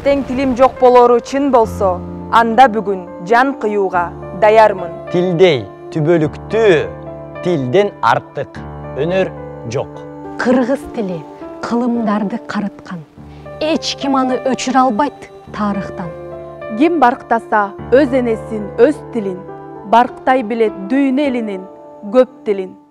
Эртең тилим жок болору чын болсо, анда бүгүн жан кыюуга даярмын. Тилдей түбөлүктүү, тилден артык өнөр жок. Кыргыз тили кылымдарды карыткан. Эч ким аны өчүрө албайт тарыхтан. Ким барктаса өз энесин, өз тилин, барктай билет дүйнө элинин көп тилин.